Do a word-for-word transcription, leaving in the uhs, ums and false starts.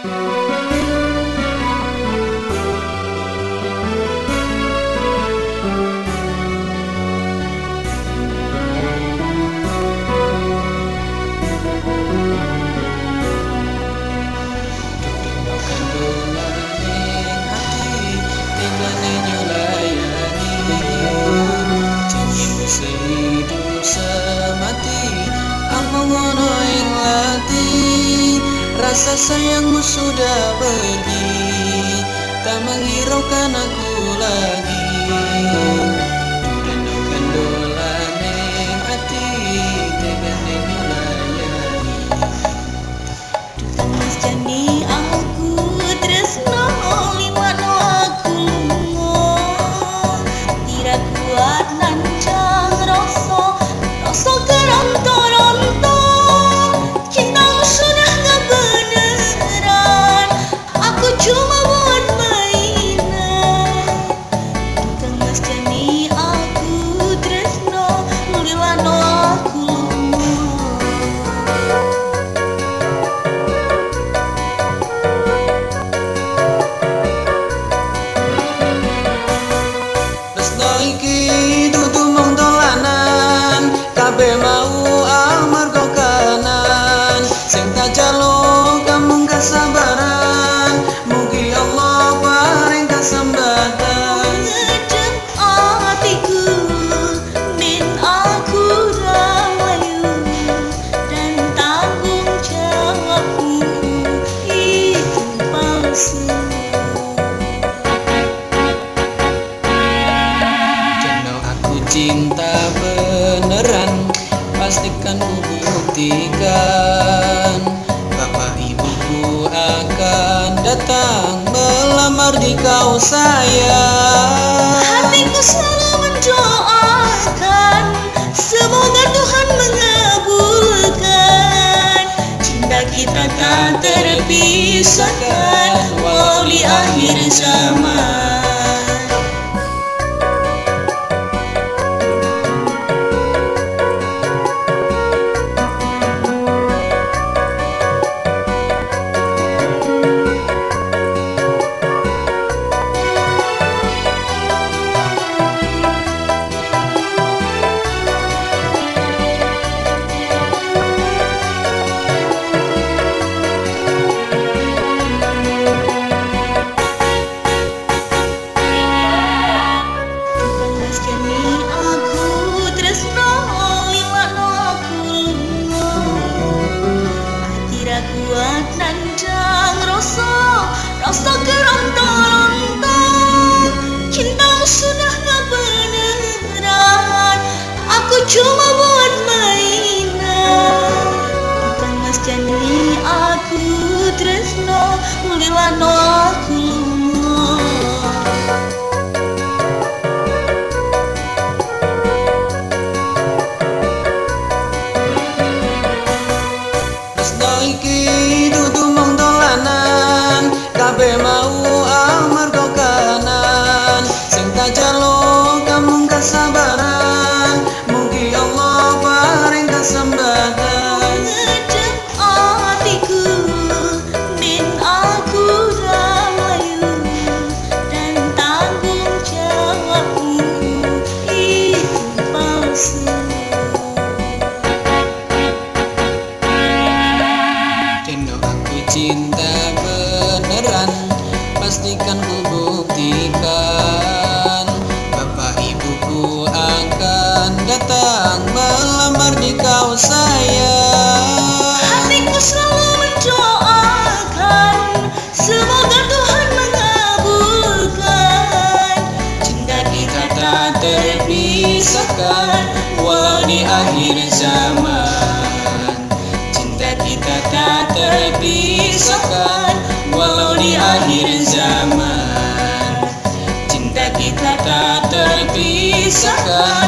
Rasa sayangmu sudah pergi, tak menghiraukan aku lagi. Dudukan dolane hati, tegan layani. Dukan mas jani aku tresno liwat aku lunga. Tira kuat nancang rasa, rasa keronto-ronto. Cintamu sudah gak beneran, aku cuma buat mainan. Dukan mas jani aku tresno liwat aku lunga. Tresno iki dudu mung dolanan, kabeh mau amarga kanan. Sing tak jaluk kamu kesabaran, mugi Allah paring kesempatan. Ngedep hatiku, min aku rawayu, dan tanggung jawabmu itu palsu. Jano aku cinta beneran, pastikan ku buktikan. Bapak ibuku akan datang melamar di kau sayang. Hatiku selalu mendoakan, semoga Tuhan mengabulkan. Cinta kita tak terpisahkan, walau di akhir zaman. Kuat nandang rasa, rasa keronto-ronto. Cintamu sudah gak beneran, aku cuma buat mainan. Bukan mas jani aku tresno mulilano aku lunga. Iki dudu mung dolanan, kabeh mau amarga kanan. Sing tak jaluk kamu kesabaran, mugi Allah paring kesempatan. Ngedep hatiku, min aku rawayu, dan tanggung jawabmu itu palsu. Cinta beneran, pastikan ku buktikan. Bapak ibuku akan datang melamar di kau sayang. Hatiku selalu mendoakan, semoga Tuhan mengabulkan. Cinta kita tak terpisahkan, walau di akhir zaman. Kita tak terpisahkan, walau di akhir zaman. Cinta kita tak terpisahkan.